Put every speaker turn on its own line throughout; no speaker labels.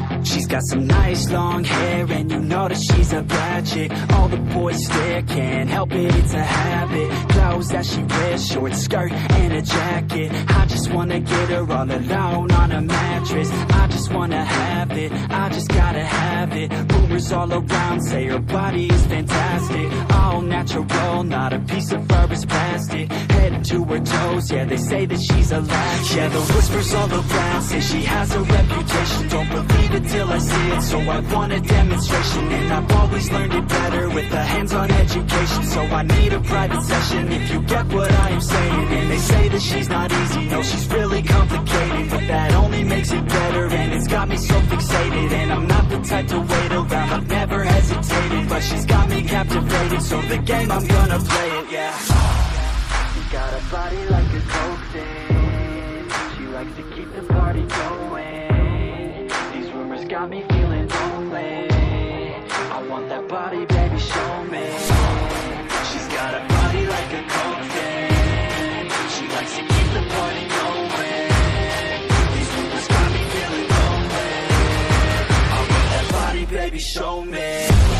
She's got some nice long hair, and you know that she's a bad chick. All the boys stare, can't help it, it's a habit. Clothes that she wears, short skirt and a jacket. I just wanna get her all alone on a mattress. I just wanna have it, I just gotta have it. Rumors all around say her body is fantastic. All natural, not a piece of fur is plastic. Head to her toes, yeah, they say that she's a latch. Yeah, the whispers all around say she has a reputation. Don't believe it till I see it, so I want a demonstration. And I've always learned it better with a hands-on education. So I need a private session if you get what I am saying. And they say that she's not easy, no, she's really complicated. But that only makes it better, and it's got me so fixated. And I'm not the type to wait around, I've never hesitated. But she's got me captivated, so the game, I'm gonna play it, yeah. She got a body like a coke thing. She likes to keep the party going. These rumors got me feeling lonely. I want that body, baby, show me. She's got a body like a coke thing. She likes to keep the party going. These rumors got me feeling lonely. I want that body, baby, show me.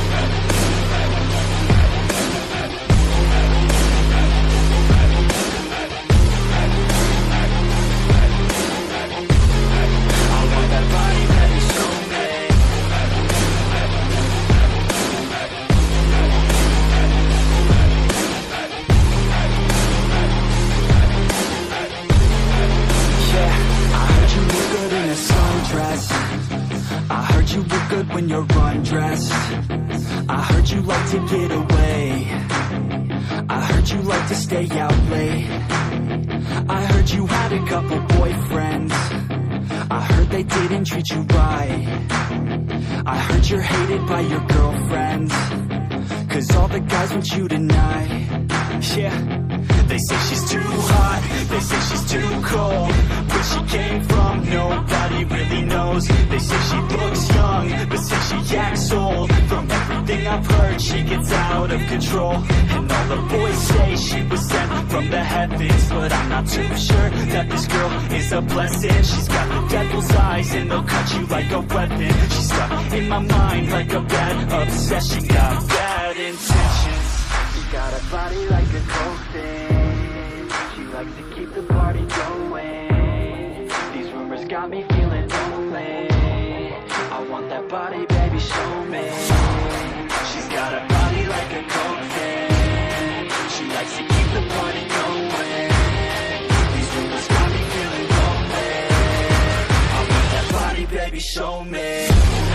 You look good when you're undressed. I heard you like to get away. I heard you like to stay out late. I heard you had a couple boyfriends. I heard they didn't treat you right. I heard you're hated by your girlfriends, 'cause all the guys want you tonight. Yeah, they say she's too hot, they say she's too cold. Where she came from, nobody really knows. They say she looks young, but say she acts old. From everything I've heard, she gets out of control. And all the boys say she was sent from the heavens, but I'm not too sure that this girl is a blessing. She's got the devil's eyes, and they'll cut you like a weapon. She's stuck in my mind like a bad obsession. Got bad intentions. She got a body like a coke thing. She likes to keep the party going. These rumors got me feeling lonely. I want that body, baby, show me. She's got a body like a coke thing. She likes to keep the party going. These rumors got me feeling lonely. I want that body, baby, show me.